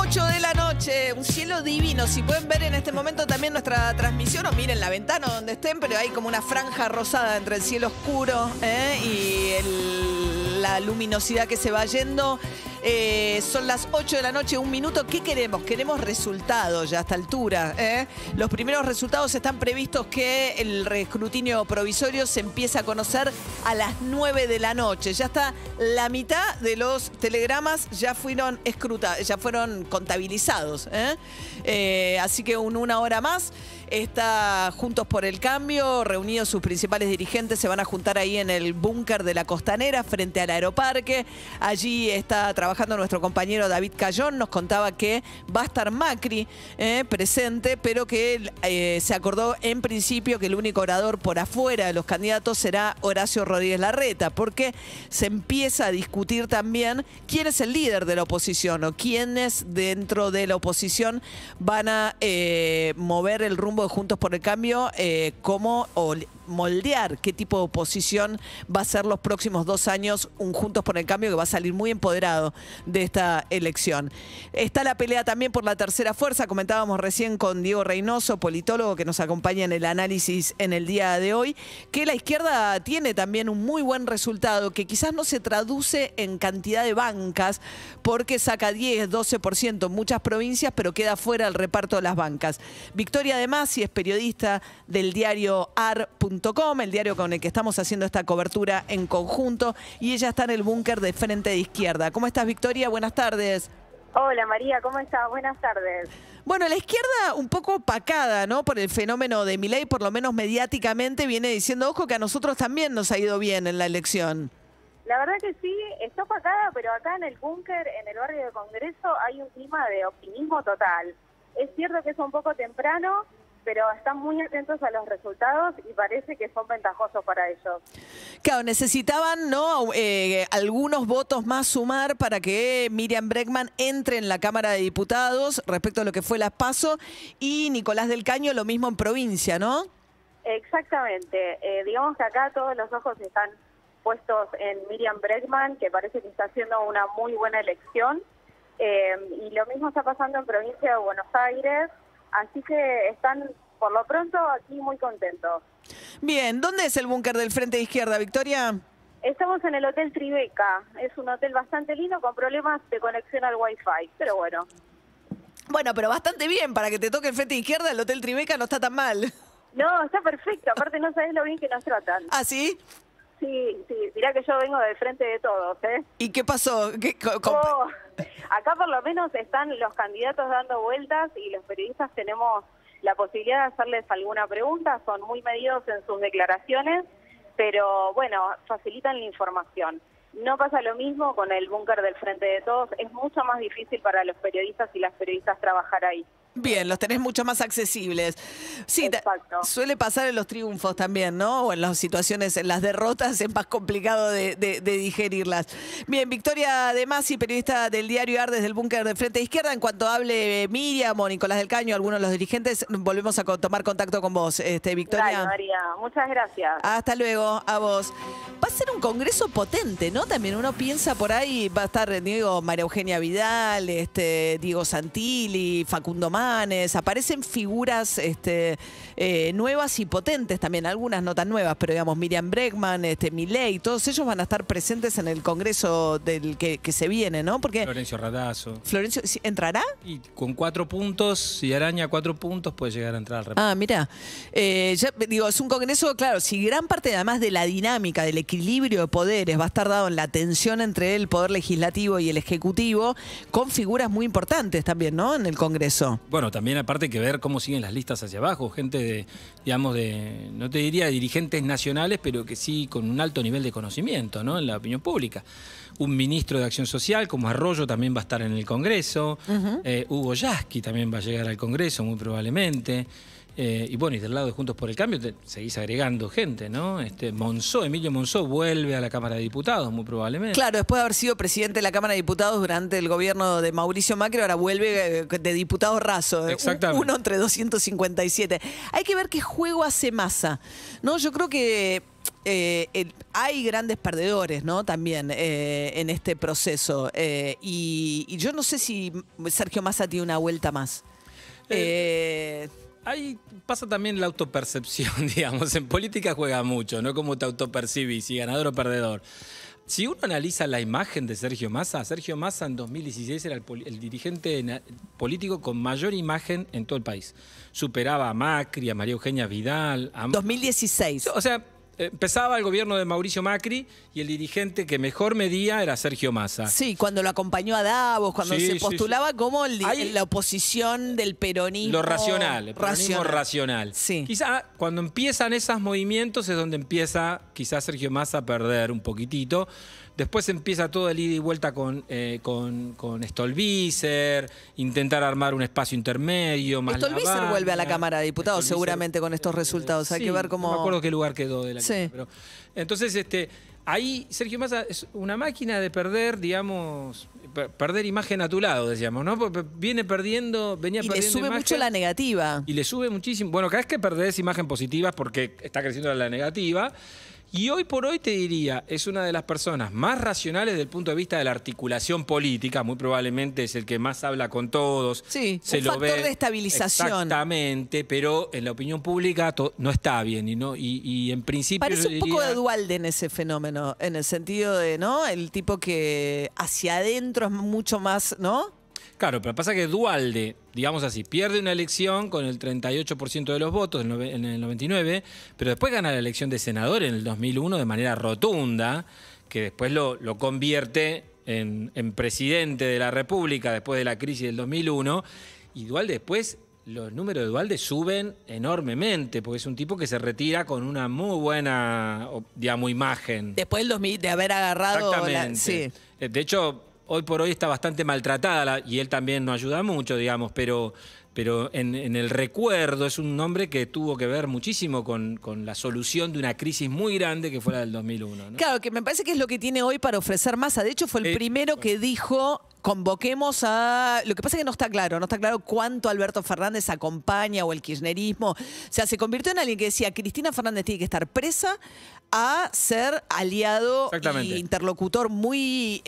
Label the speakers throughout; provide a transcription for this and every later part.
Speaker 1: 8 de la noche, un cielo divino. Si pueden ver en este momento también nuestra transmisión o miren la ventana donde estén, pero hay como una franja rosada entre el cielo oscuro y la luminosidad que se va yendo. Son las 8 de la noche, un minuto. ¿Qué queremos? Queremos resultados ya a esta altura. Los primeros resultados están previstos que el escrutinio provisorio se empiece a conocer a las 9 de la noche. Ya está la mitad de los telegramas ya fueron ya fueron contabilizados. Así que una hora más está Juntos por el Cambio, reunidos sus principales dirigentes, se van a juntar ahí en el búnker de la Costanera frente al Aeroparque. Allí está trabajando nuestro compañero David Cayón, nos contaba que va a estar Macri presente, pero que se acordó en principio que el único orador por afuera de los candidatos será Horacio Rodríguez Larreta, porque se empieza a discutir también quién es el líder de la oposición o quiénes dentro de la oposición van a mover el rumbo de Juntos por el Cambio, moldear qué tipo de oposición va a ser los próximos 2 años un Juntos por el Cambio que va a salir muy empoderado de esta elección. Está la pelea también por la tercera fuerza, comentábamos recién con Diego Reynoso, politólogo que nos acompaña en el análisis en el día de hoy, que la izquierda tiene también un muy buen resultado que quizás no se traduce en cantidad de bancas porque saca 10, 12% en muchas provincias, pero queda fuera el reparto de las bancas. Victoria de Masi es periodista del diario AR.com, el diario con el que estamos haciendo esta cobertura en conjunto, y ella está en el búnker de Frente de Izquierda. ¿Cómo estás, Victoria? Buenas tardes.
Speaker 2: Hola, María, ¿cómo estás? Buenas tardes.
Speaker 1: Bueno, la izquierda un poco opacada, ¿no? Por el fenómeno de Milei, por lo menos mediáticamente, viene diciendo, ojo, que a nosotros también nos ha ido bien en la elección.
Speaker 2: La verdad que sí, está opacada, pero acá en el búnker, en el barrio de Congreso, hay un clima de optimismo total. Es cierto que es un poco temprano, pero están muy atentos a los resultados y parece que son ventajosos para ellos.
Speaker 1: Claro, necesitaban, ¿no? Algunos votos más sumar para que Miriam Bregman entre en la Cámara de Diputados respecto a lo que fue la PASO, y Nicolás del Caño lo mismo en provincia, ¿no?
Speaker 2: Exactamente. Digamos que acá todos los ojos están puestos en Miriam Bregman, que parece que está haciendo una muy buena elección. Y lo mismo está pasando en provincia de Buenos Aires. Así que están, por lo pronto, aquí muy contentos.
Speaker 1: Bien, ¿dónde es el búnker del Frente de Izquierda, Victoria?
Speaker 2: Estamos en el Hotel Tribeca. Es un hotel bastante lindo con problemas de conexión al Wi-Fi, pero bueno.
Speaker 1: Bueno, pero bastante bien, para que te toque el Frente de Izquierda, el Hotel Tribeca no está tan mal.
Speaker 2: No, está perfecto. Aparte no sabés lo bien que nos tratan.
Speaker 1: ¿Ah, sí?
Speaker 2: Sí, mirá que yo vengo del Frente de Todos, ¿eh?
Speaker 1: ¿Y qué pasó?
Speaker 2: Acá por lo menos están los candidatos dando vueltas y los periodistas tenemos la posibilidad de hacerles alguna pregunta. Son muy medidos en sus declaraciones, pero bueno, facilitan la información. No pasa lo mismo con el búnker del Frente de Todos. Es mucho más difícil para los periodistas y las periodistas trabajar ahí.
Speaker 1: Bien, los tenés mucho más accesibles. Sí, suele pasar en los triunfos también, ¿no? O en las situaciones, en las derrotas es más complicado de digerirlas. Bien, Victoria de Masi, periodista del diario AR desde el búnker de Frente de Izquierda. En cuanto hable Miriam o Nicolás del Caño, algunos de los dirigentes, volvemos a tomar contacto con vos, Victoria.
Speaker 2: Dale, María, muchas gracias.
Speaker 1: Hasta luego, a vos. Va a ser un congreso potente, ¿no? También uno piensa por ahí, va a estar, digo, María Eugenia Vidal, Diego Santilli, Facundo Manes, aparecen figuras nuevas y potentes también, algunas no tan nuevas, pero digamos Miriam Bregman, Milei, todos ellos van a estar presentes en el congreso del que se viene, ¿no? Porque
Speaker 3: Florencio Randazzo.
Speaker 1: Florencio, ¿entrará?
Speaker 3: Y con 4 puntos, si araña 4 puntos, puede llegar a entrar al reparto.
Speaker 1: Ah, mira, ya digo, es un congreso, claro, si gran parte además de la dinámica, del equilibrio de poderes va a estar dado en la tensión entre el poder legislativo y el ejecutivo, con figuras muy importantes también, ¿no? En el congreso.
Speaker 3: Bueno, también aparte hay que ver cómo siguen las listas hacia abajo, gente de, digamos, no te diría dirigentes nacionales, pero que sí con un alto nivel de conocimiento, ¿no? En la opinión pública. Un ministro de Acción Social como Arroyo también va a estar en el Congreso. Hugo Yasky también va a llegar al Congreso muy probablemente. Y bueno, y del lado de Juntos por el Cambio seguís agregando gente, ¿no? Emilio Monzó vuelve a la Cámara de Diputados, muy probablemente.
Speaker 1: Claro, después de haber sido presidente de la Cámara de Diputados durante el gobierno de Mauricio Macri, ahora vuelve de diputado raso.
Speaker 3: Exactamente.
Speaker 1: Uno entre 257. Hay que ver qué juego hace Massa, ¿no? Yo creo que hay grandes perdedores, ¿no? También en este proceso. Y yo no sé si Sergio Massa tiene una vuelta más.
Speaker 3: Ahí pasa también la autopercepción, digamos. En política juega mucho, ¿no? Cómo te autopercibís, si ganador o perdedor. Si uno analiza la imagen de Sergio Massa en 2016 era el dirigente político con mayor imagen en todo el país. Superaba a Macri, a María Eugenia Vidal.
Speaker 1: 2016.
Speaker 3: O sea, empezaba el gobierno de Mauricio Macri y el dirigente que mejor medía era Sergio Massa.
Speaker 1: Sí, cuando lo acompañó a Davos, cuando se postulaba como la oposición del peronismo.
Speaker 3: Lo racional, el peronismo racional.
Speaker 1: Sí.
Speaker 3: Quizá cuando empiezan esos movimientos es donde empieza quizás Sergio Massa a perder un poquitito. Después empieza todo el ida y vuelta con Stolbizer, intentar armar un espacio intermedio.
Speaker 1: Stolbizer vuelve a la Cámara de Diputados seguramente con estos resultados. Hay que ver cómo...
Speaker 3: No me acuerdo qué lugar quedó de la
Speaker 1: sí.
Speaker 3: Cámara. Pero, entonces, ahí Sergio Massa es una máquina de perder, digamos, perder imagen a tu lado, decíamos, ¿no? Porque venía perdiendo
Speaker 1: y le sube
Speaker 3: imagen,
Speaker 1: mucho la negativa.
Speaker 3: Y le sube muchísimo. Bueno, cada vez que perdés imagen positiva es porque está creciendo la negativa. Y hoy por hoy te diría, es una de las personas más racionales desde el punto de vista de la articulación política, muy probablemente es el que más habla con todos.
Speaker 1: Sí, un factor de estabilización.
Speaker 3: Exactamente, pero en la opinión pública no está bien. Y en principio
Speaker 1: parece un poco de Duhalde en ese fenómeno, en el sentido de, ¿no? El tipo que hacia adentro es mucho más, ¿no?
Speaker 3: Claro, pero pasa que Duhalde, digamos así, pierde una elección con el 38% de los votos en el 99, pero después gana la elección de senador en el 2001 de manera rotunda, que después lo convierte en presidente de la República después de la crisis del 2001, y Duhalde después, los números de Duhalde suben enormemente, porque es un tipo que se retira con una muy buena, digamos, imagen.
Speaker 1: Después de haber agarrado...
Speaker 3: Exactamente. De hecho... Hoy por hoy está bastante maltratada y él también no ayuda mucho, digamos, pero en el recuerdo es un hombre que tuvo que ver muchísimo con la solución de una crisis muy grande que fue la del 2001, ¿no?
Speaker 1: Claro, que me parece que es lo que tiene hoy para ofrecer Massa. De hecho, fue el primero que dijo... Convoquemos a... Lo que pasa es que no está claro cuánto Alberto Fernández acompaña o el kirchnerismo. O sea, se convirtió en alguien que decía, Cristina Fernández tiene que estar presa a ser aliado e interlocutor muy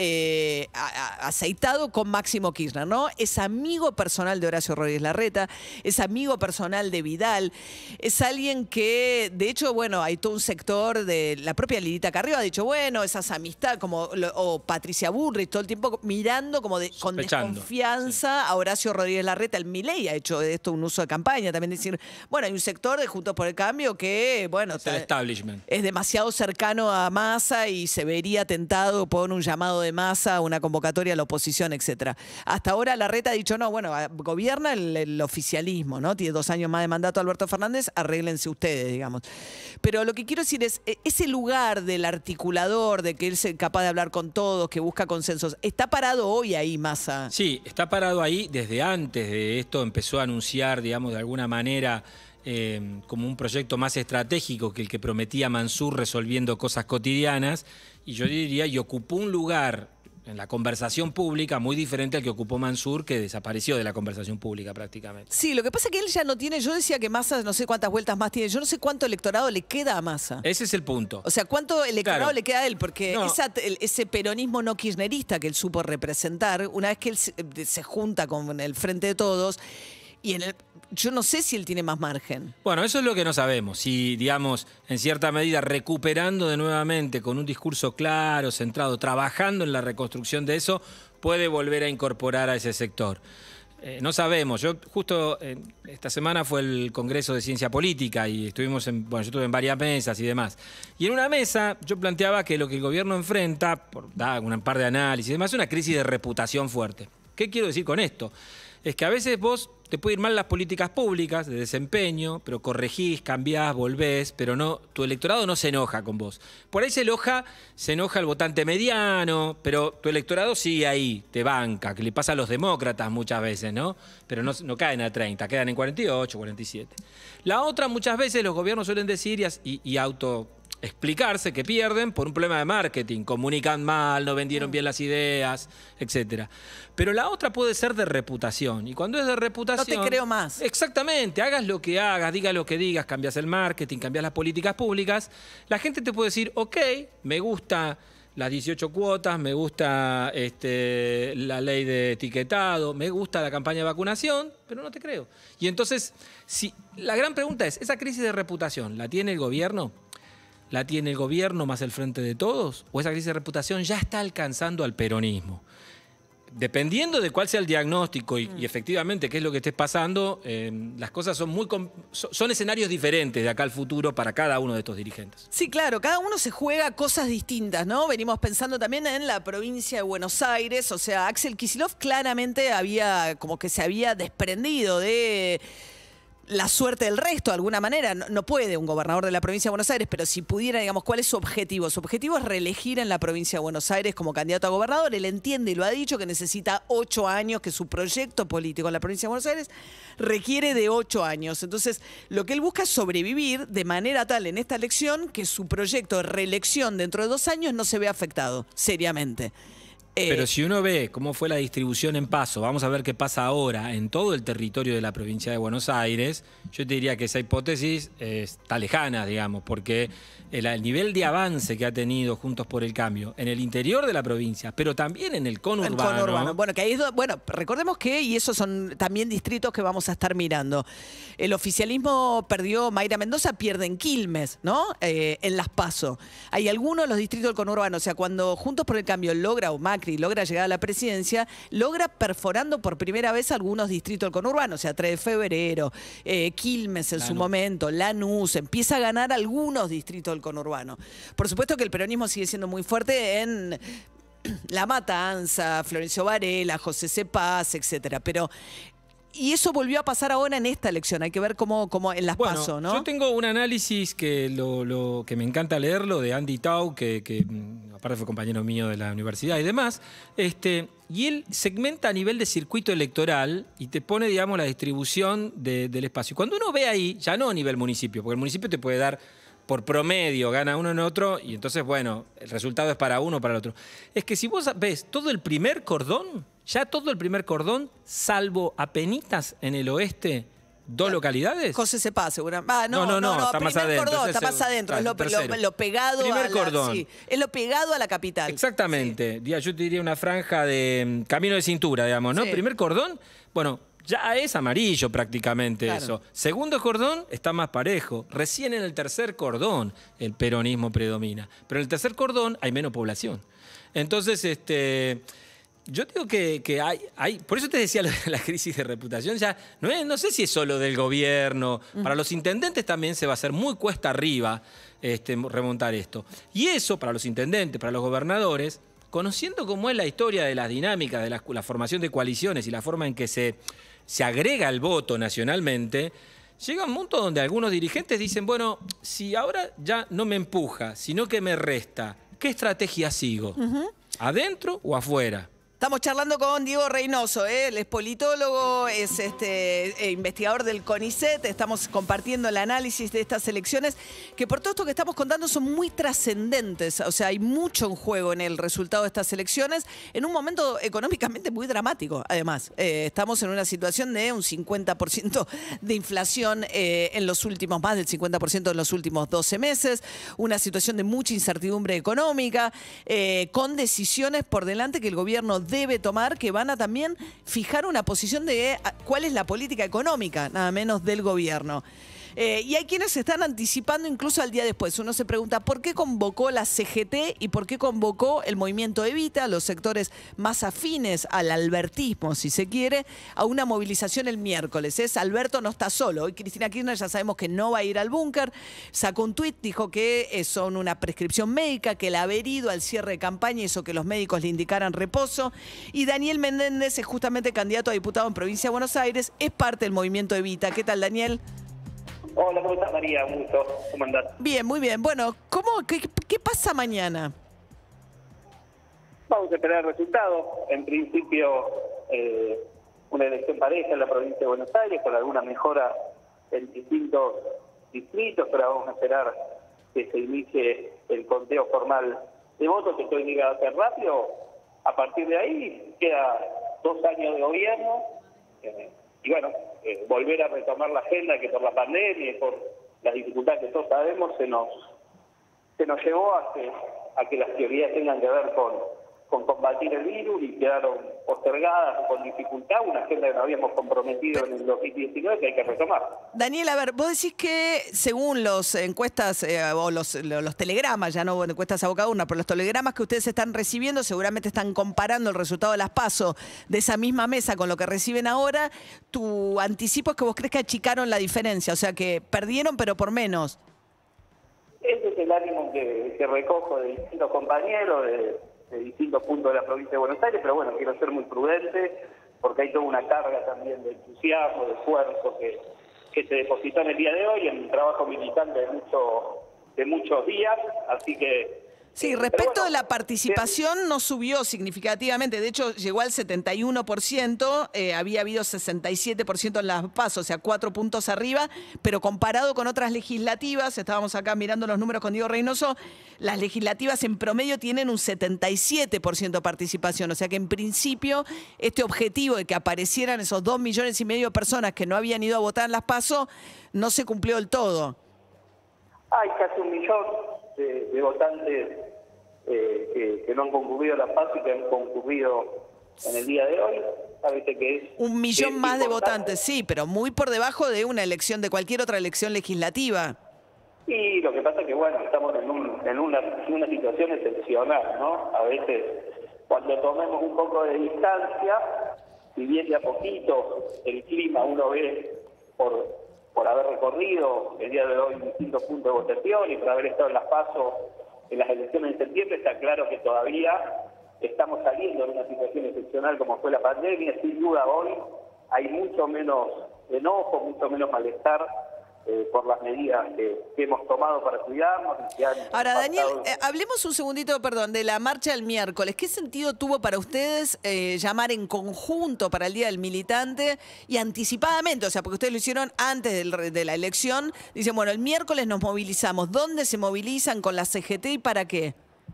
Speaker 1: aceitado con Máximo Kirchner, ¿no? Es amigo personal de Horacio Rodríguez Larreta, es amigo personal de Vidal, es alguien que, de hecho, bueno, hay todo un sector de la propia Lidita Carrió ha dicho, bueno, esas amistades, o Patricia Bullrich, todo el tiempo mirando con desconfianza a Horacio Rodríguez Larreta. El Milei ha hecho de esto un uso de campaña, también decir, bueno, hay un sector de Juntos por el Cambio que, bueno,
Speaker 3: es el establishment.
Speaker 1: Es demasiado cercano a Massa y se vería tentado por un llamado de Massa, una convocatoria a la oposición, etcétera. Hasta ahora Larreta ha dicho, no, bueno, gobierna el oficialismo, ¿no? Tiene 2 años más de mandato Alberto Fernández, arréglense ustedes, digamos. Pero lo que quiero decir es, ese lugar del articulador, de que él es capaz de hablar con todos, que busca consensos, ¿está parado hoy ahí Massa?
Speaker 3: Sí, está parado ahí desde antes de esto, empezó a anunciar, digamos, de alguna manera como un proyecto más estratégico que el que prometía Mansur resolviendo cosas cotidianas, y yo diría, y ocupó un lugar en la conversación pública muy diferente al que ocupó Mansur, que desapareció de la conversación pública prácticamente.
Speaker 1: Sí, lo que pasa es que él ya no tiene, yo decía que Massa no sé cuántas vueltas más tiene, yo no sé cuánto electorado le queda a Massa.
Speaker 3: Ese es el punto.
Speaker 1: O sea, cuánto electorado le queda a él, porque ese peronismo no kirchnerista que él supo representar, una vez que él se junta con el Frente de Todos, y yo no sé si él tiene más margen.
Speaker 3: Bueno, eso es lo que no sabemos. Si, digamos, en cierta medida recuperando de nuevamente con un discurso claro, centrado, trabajando en la reconstrucción de eso, puede volver a incorporar a ese sector. No sabemos. Yo justo esta semana fue el Congreso de Ciencia Política y yo estuve en varias mesas y demás. Y en una mesa yo planteaba que lo que el gobierno enfrenta, por dar un par de análisis y demás, es una crisis de reputación fuerte. ¿Qué quiero decir con esto? Es que a veces vos te puede ir mal las políticas públicas de desempeño, pero corregís, cambiás, volvés, pero no, tu electorado no se enoja con vos. Por ahí se enoja el votante mediano, pero tu electorado sigue ahí, te banca, que le pasa a los demócratas muchas veces, ¿no? Pero no caen a 30, quedan en 48, 47. La otra, muchas veces los gobiernos suelen decir y explicarse que pierden por un problema de marketing, comunican mal, no vendieron bien las ideas, etcétera. Pero la otra puede ser de reputación, y cuando es de reputación...
Speaker 1: No te creo más.
Speaker 3: Exactamente, hagas lo que hagas, digas lo que digas, cambias el marketing, cambias las políticas públicas, la gente te puede decir, ok, me gusta las 18 cuotas, me gusta la ley de etiquetado, me gusta la campaña de vacunación, pero no te creo. Y entonces, la gran pregunta es, ¿esa crisis de reputación la tiene el gobierno? ¿La tiene el gobierno más el Frente de Todos? ¿O esa crisis de reputación ya está alcanzando al peronismo? Dependiendo de cuál sea el diagnóstico y efectivamente qué es lo que esté pasando, las cosas son escenarios diferentes de acá al futuro para cada uno de estos dirigentes.
Speaker 1: Sí, claro, cada uno se juega cosas distintas, ¿no? Venimos pensando también en la provincia de Buenos Aires, o sea, Axel Kicillof claramente se había desprendido de la suerte del resto, de alguna manera. No puede un gobernador de la provincia de Buenos Aires, pero si pudiera, digamos, ¿cuál es su objetivo? Su objetivo es reelegir en la provincia de Buenos Aires como candidato a gobernador. Él entiende y lo ha dicho que necesita 8 años, que su proyecto político en la provincia de Buenos Aires requiere de 8 años. Entonces, lo que él busca es sobrevivir de manera tal en esta elección que su proyecto de reelección dentro de 2 años no se vea afectado seriamente.
Speaker 3: Pero si uno ve cómo fue la distribución en Paso, vamos a ver qué pasa ahora en todo el territorio de la provincia de Buenos Aires, yo te diría que esa hipótesis está lejana, digamos, porque el nivel de avance que ha tenido Juntos por el Cambio en el interior de la provincia, pero también en el conurbano.
Speaker 1: Bueno, que ahí recordemos que, y esos son también distritos que vamos a estar mirando, el oficialismo perdió, Mayra Mendoza pierde en Quilmes, ¿no? En Las Paso. Hay algunos de los distritos del conurbano, o sea, cuando Juntos por el Cambio logra, o Macri logra llegar a la presidencia, logra perforando por primera vez algunos distritos del conurbano, o sea, 3 de febrero, Quilmes en su momento, Lanús, empieza a ganar algunos distritos del conurbano. Por supuesto que el peronismo sigue siendo muy fuerte en La Matanza, Florencio Varela, José Cepaz, etcétera, pero... Y eso volvió a pasar ahora en esta elección. Hay que ver cómo en las PASO, ¿no?
Speaker 3: Yo tengo un análisis que me encanta leerlo, de Andy Tau, que aparte fue compañero mío de la universidad y demás. Y él segmenta a nivel de circuito electoral y te pone, digamos, la distribución del espacio. Y cuando uno ve ahí, ya no a nivel municipio, porque el municipio te puede dar por promedio, gana uno en otro, y entonces, bueno, el resultado es para uno o para el otro. Es que si vos ves todo el primer cordón, ya todo el primer cordón, salvo apenitas en el oeste, 2 localidades.
Speaker 1: José Cepaz, seguramente.
Speaker 3: No, está más adentro.
Speaker 1: Cordón, está más adentro, es lo pegado es lo pegado a la capital.
Speaker 3: Exactamente. Sí. Yo te diría una franja de camino de cintura, digamos, ¿no? Sí. Primer cordón, bueno, ya es amarillo prácticamente, claro. Eso. Segundo cordón está más parejo. Recién en el tercer cordón el peronismo predomina. Pero en el tercer cordón hay menos población. Entonces, yo digo que hay... Por eso te decía la crisis de reputación. Ya no sé si es solo del gobierno. Para los intendentes también se va a hacer muy cuesta arriba remontar esto. Y eso, para los intendentes, para los gobernadores, conociendo cómo es la historia de las dinámicas, de la formación de coaliciones y la forma en que se agrega el voto nacionalmente, llega un punto donde algunos dirigentes dicen, bueno, si ahora ya no me empuja, sino que me resta, ¿qué estrategia sigo? ¿Adentro o afuera?
Speaker 1: Estamos charlando con Diego Reynoso, él es politólogo, es investigador del CONICET, estamos compartiendo el análisis de estas elecciones, que por todo esto que estamos contando son muy trascendentes, o sea, hay mucho en juego en el resultado de estas elecciones, en un momento económicamente muy dramático, además. Estamos en una situación de un 50% de inflación en los últimos, más del 50% en los últimos 12 meses, una situación de mucha incertidumbre económica, con decisiones por delante que el gobierno debe tomar, que van a también fijar una posición de cuál es la política económica, nada menos del gobierno. Y hay quienes se están anticipando incluso al día después. Uno se pregunta, ¿por qué convocó la CGT y por qué convocó el movimiento Evita, los sectores más afines al albertismo, si se quiere, a una movilización el miércoles? Alberto no está solo. Hoy Cristina Kirchner ya sabemos que no va a ir al búnker. Sacó un tuit, dijo que son una prescripción médica, que el haber ido al cierre de campaña hizo que los médicos le indicaran reposo. Y Daniel Menéndez es justamente candidato a diputado en Provincia de Buenos Aires, es parte del movimiento Evita. ¿Qué tal, Daniel?
Speaker 4: Hola, ¿cómo estás, María? Un gusto. ¿Cómo andás?
Speaker 1: Bien, muy bien. Bueno, ¿qué pasa mañana?
Speaker 4: Vamos a esperar el resultado. En principio, una elección pareja en la provincia de Buenos Aires, con alguna mejora en distintos distritos, pero vamos a esperar que se inicie el conteo formal de votos, que estoy obligado a hacer rápido. A partir de ahí queda 2 años de gobierno y bueno, volver a retomar la agenda que por la pandemia y por las dificultades que todos sabemos se nos llevó a que las prioridades tengan que ver con combatir el virus y quedaron postergadas o con dificultad una agenda que nos habíamos comprometido en el 2019 que hay que retomar.
Speaker 1: Daniel, a ver, vos decís que según las encuestas o los telegramas, ya no encuestas a boca urna, pero los telegramas que ustedes están recibiendo seguramente están comparando el resultado de las PASO de esa misma mesa con lo que reciben ahora. Tu anticipo es que vos crees que achicaron la diferencia, o sea que perdieron pero por menos.
Speaker 4: Ese es el ánimo que recojo de distintos compañeros, de distintos puntos de la provincia de Buenos Aires, pero bueno, quiero ser muy prudente porque hay toda una carga también de entusiasmo, de esfuerzo que se depositó en el día de hoy, en un trabajo militante de muchos días, así que...
Speaker 1: Sí, respecto de la participación no subió significativamente, de hecho llegó al 71%, había habido 67% en las PASO, o sea, 4 puntos arriba, pero comparado con otras legislativas, estábamos acá mirando los números con Diego Reynoso, las legislativas en promedio tienen un 77% de participación, o sea que en principio este objetivo de que aparecieran esos 2,5 millones de personas que no habían ido a votar en las PASO no se cumplió del todo.
Speaker 4: Hay casi 1 millón de votantes que no han concurrido a la PASO y que han concurrido en el día de hoy. Sabete que es
Speaker 1: 1 millón más de votantes, sí, pero muy por debajo de una elección, de cualquier otra elección legislativa.
Speaker 4: Y lo que pasa es que, bueno, estamos en una situación excepcional, ¿no? A veces, cuando tomemos un poco de distancia, si bien de a poquito el clima uno ve por haber recorrido el día de hoy distintos puntos de votación y por haber estado en las PASO en las elecciones de septiembre, está claro que todavía estamos saliendo de una situación excepcional como fue la pandemia. Sin duda hoy hay mucho menos enojo, mucho menos malestar por las medidas que hemos tomado para cuidarnos.
Speaker 1: Ahora, Daniel, hablemos un segundito, perdón, de la marcha del miércoles. ¿Qué sentido tuvo para ustedes llamar en conjunto para el Día del Militante y anticipadamente? O sea, porque ustedes lo hicieron antes de la elección. Dicen, bueno, el miércoles nos movilizamos. ¿Dónde se movilizan con la CGT y para qué?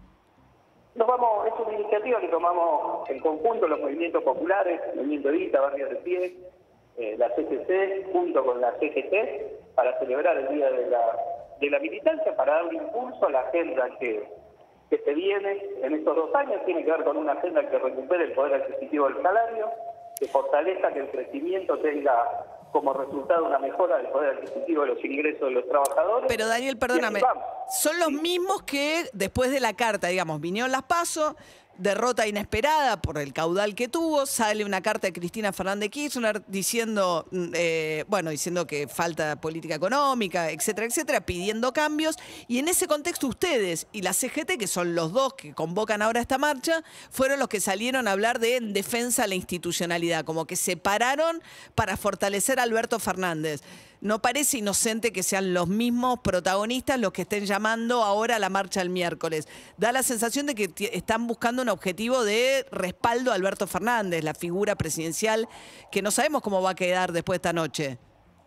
Speaker 4: Es una iniciativa que tomamos en conjunto los movimientos populares, el Movimiento Evita, Barrios de Pie, la CCC, junto con la CGT, para celebrar el Día de la Militancia, para dar un impulso a la agenda que se viene en estos 2 años. Tiene que ver con una agenda que recupere el poder adquisitivo del salario, que fortalezca que el crecimiento tenga como resultado una mejora del poder adquisitivo de los ingresos de los trabajadores.
Speaker 1: Pero Daniel, perdóname, son los mismos que después de la carta, digamos, vinieron las PASO, derrota inesperada por el caudal que tuvo, sale una carta de Cristina Fernández de Kirchner diciendo, diciendo que falta política económica, etcétera, etcétera, pidiendo cambios, y en ese contexto ustedes y la CGT, que son los dos que convocan ahora esta marcha, fueron los que salieron a hablar de en defensa de la institucionalidad, como que se pararon para fortalecer a Alberto Fernández. ¿No parece inocente que sean los mismos protagonistas los que estén llamando ahora a la marcha el miércoles? Da la sensación de que están buscando un objetivo de respaldo a Alberto Fernández, la figura presidencial, que no sabemos cómo va a quedar después de esta noche.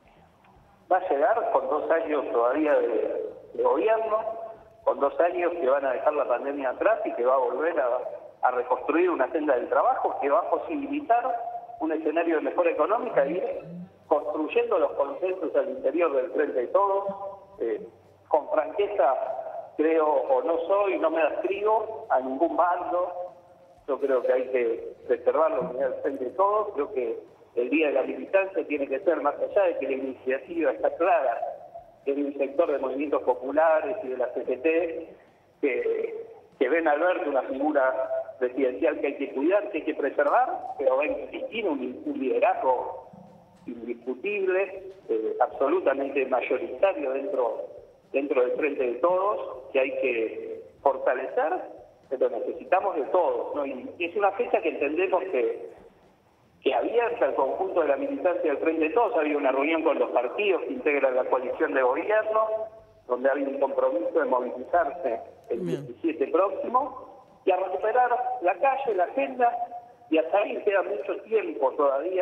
Speaker 4: Va a llegar con 2 años todavía de gobierno, con 2 años que van a dejar la pandemia atrás y que va a volver a reconstruir una senda del trabajo que va a posibilitar un escenario de mejora económica y construyendo los consensos al interior del Frente de Todos. Con franqueza, creo o no me adscribo a ningún bando. Yo creo que hay que preservar la unidad del Frente de Todos. Creo que el Día de la Militancia tiene que ser, más allá de que la iniciativa está clara, que hay un sector de movimientos populares y de la CGT que ven a Alberto una figura presidencial que hay que cuidar, que hay que preservar, pero ven que tiene un liderazgo indiscutible, absolutamente mayoritario dentro del Frente de Todos, que hay que fortalecer, pero necesitamos de todos, ¿no? Y es una fecha que entendemos que abierta al conjunto de la militancia del Frente de Todos. Ha habido una reunión con los partidos que integran la coalición de gobierno, donde ha habido un compromiso de movilizarse el 17 próximo, y a recuperar la calle, la agenda, y hasta ahí queda mucho tiempo todavía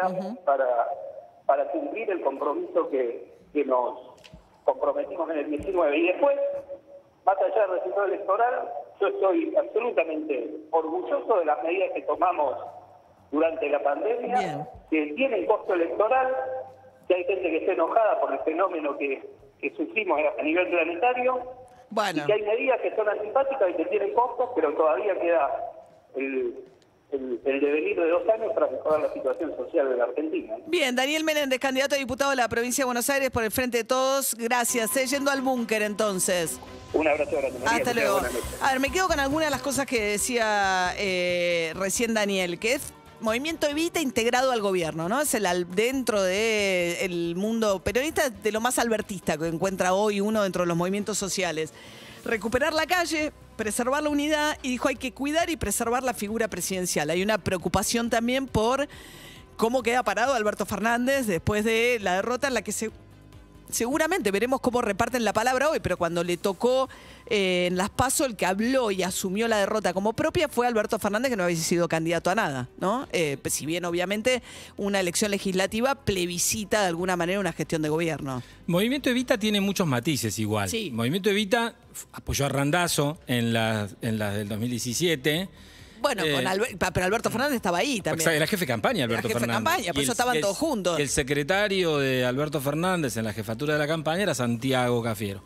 Speaker 4: para cumplir el compromiso que nos comprometimos en el 19. Y después más allá del resultado electoral, yo estoy absolutamente orgulloso de las medidas que tomamos durante la pandemia,
Speaker 1: Bien.
Speaker 4: que tienen costo electoral, que hay gente que está enojada por el fenómeno que sufrimos a nivel planetario,
Speaker 1: Bueno.
Speaker 4: y que hay medidas que son antipáticas y que tienen costos, pero todavía queda el devenir de 2 años para mejorar la situación social de la Argentina.
Speaker 1: Bien, Daniel Menéndez, candidato a diputado de la provincia de Buenos Aires por el Frente de Todos. Gracias. Yendo al búnker entonces.
Speaker 4: Un abrazo grande. María,
Speaker 1: Hasta
Speaker 4: que tenga
Speaker 1: luego.
Speaker 4: buena noche.
Speaker 1: A ver, me quedo con algunas de las cosas que decía recién Daniel, que es Movimiento Evita integrado al gobierno, ¿no? Es dentro del mundo peronista, de lo más albertista que encuentra hoy uno dentro de los movimientos sociales. Recuperar la calle, preservar la unidad, y dijo hay que cuidar y preservar la figura presidencial. Hay una preocupación también por cómo queda parado Alberto Fernández después de la derrota en la que seguramente veremos cómo reparten la palabra hoy, pero cuando le tocó en las PASO, el que habló y asumió la derrota como propia fue Alberto Fernández, que no había sido candidato a nada, ¿no? Si bien obviamente una elección legislativa plebiscita de alguna manera una gestión de gobierno.
Speaker 3: Movimiento Evita tiene muchos matices igual.
Speaker 1: Sí.
Speaker 3: Movimiento Evita apoyó a Randazzo en las del 2017.
Speaker 1: Bueno, pero Alberto Fernández estaba ahí también.
Speaker 3: Era jefe de campaña Alberto
Speaker 1: Era jefe de
Speaker 3: Fernández.
Speaker 1: campaña, por eso estaban todos juntos.
Speaker 3: El secretario de Alberto Fernández en la jefatura de la campaña era Santiago Cafiero.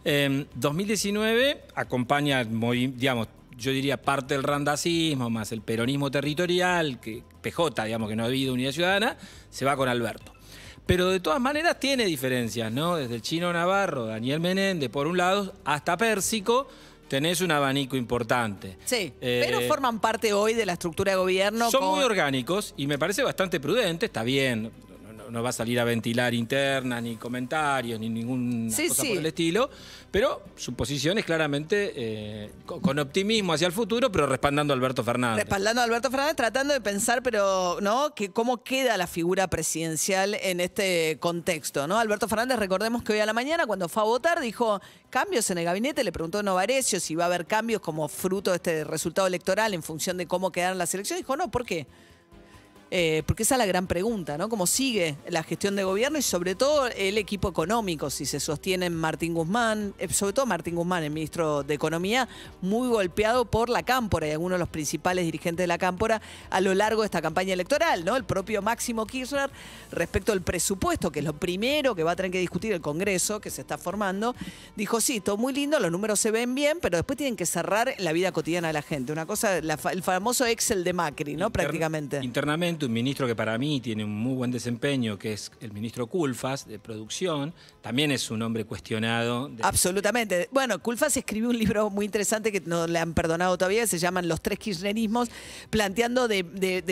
Speaker 3: 2019 acompaña, digamos, yo diría parte del randacismo, más el peronismo territorial, que PJ, digamos, que no ha habido unidad ciudadana, se va con Alberto. Pero de todas maneras tiene diferencias, ¿no? Desde el Chino Navarro, Daniel Menéndez, por un lado, hasta Pérsico, tenés un abanico importante.
Speaker 1: Sí, pero forman parte hoy de la estructura de gobierno.
Speaker 3: Son muy orgánicos y me parece bastante prudente, está bien. No va a salir a ventilar internas, ni comentarios, ni ninguna cosa por el estilo, pero su posición es claramente con optimismo hacia el futuro, pero respaldando a Alberto Fernández.
Speaker 1: Respaldando a Alberto Fernández, tratando de pensar, pero ¿no? Que cómo queda la figura presidencial en este contexto, ¿no? Alberto Fernández, recordemos que hoy a la mañana, cuando fue a votar, dijo cambios en el gabinete, le preguntó a Novarecio si va a haber cambios como fruto de este resultado electoral en función de cómo quedaron las elecciones. Dijo, no, ¿por qué? Porque esa es la gran pregunta, ¿no? ¿Cómo sigue la gestión de gobierno y sobre todo el equipo económico? Si se sostiene Martín Guzmán, sobre todo Martín Guzmán, el ministro de Economía, muy golpeado por la Cámpora y algunos de los principales dirigentes de la Cámpora a lo largo de esta campaña electoral, ¿no? El propio Máximo Kirchner, respecto al presupuesto, que es lo primero que va a tener que discutir el Congreso, que se está formando, dijo, sí, todo muy lindo, los números se ven bien, pero después tienen que cerrar la vida cotidiana de la gente. Una cosa, el famoso Excel de Macri, ¿no? Prácticamente.
Speaker 3: Internamente, un ministro que para mí tiene un muy buen desempeño, que es el ministro Culfas, de producción, también es un hombre cuestionado.
Speaker 1: Absolutamente. Bueno, Culfas escribió un libro muy interesante que no le han perdonado todavía, se llaman Los tres kirchnerismos, planteando de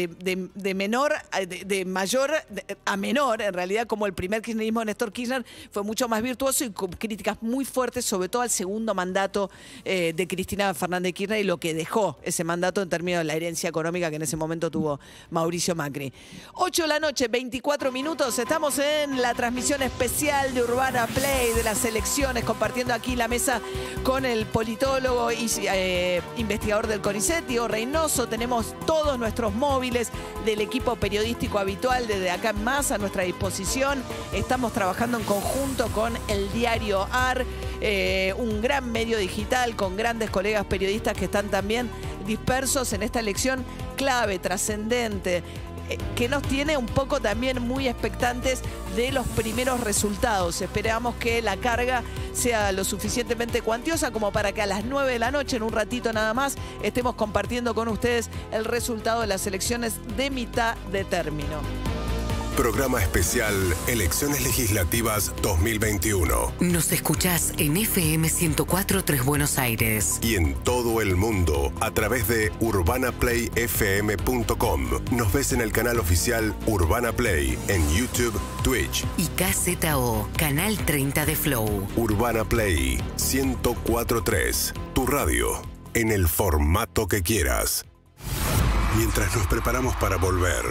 Speaker 1: mayor a menor, en realidad, como el primer kirchnerismo de Néstor Kirchner fue mucho más virtuoso y con críticas muy fuertes, sobre todo al segundo mandato de Cristina Fernández de Kirchner y lo que dejó ese mandato en términos de la herencia económica que en ese momento tuvo Mauricio Macri. 8 de la noche, 24 minutos. Estamos en la transmisión especial de Urbana Play de las elecciones, compartiendo aquí la mesa con el politólogo y investigador del CONICET, Diego Reynoso. Tenemos todos nuestros móviles del equipo periodístico habitual desde acá en más a nuestra disposición. Estamos trabajando en conjunto con el diario AR, un gran medio digital con grandes colegas periodistas que están también dispersos en esta elección clave, trascendente, que nos tiene un poco también muy expectantes de los primeros resultados. Esperamos que la carga sea lo suficientemente cuantiosa como para que a las 9 de la noche, en un ratito nada más, estemos compartiendo con ustedes el resultado de las elecciones de mitad de término.
Speaker 5: Programa especial Elecciones Legislativas 2021.
Speaker 6: Nos escuchás en FM 104.3 Buenos Aires.
Speaker 5: Y en todo el mundo a través de urbanaplayfm.com. Nos ves en el canal oficial Urbana Play en YouTube, Twitch.
Speaker 6: Y KZO, Canal 30 de Flow.
Speaker 5: Urbana Play 104.3. Tu radio en el formato que quieras. Mientras nos preparamos para volver,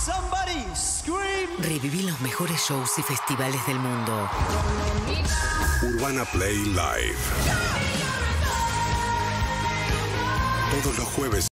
Speaker 6: reviví los mejores shows y festivales del mundo.
Speaker 5: Urbana Play Live. Todos los jueves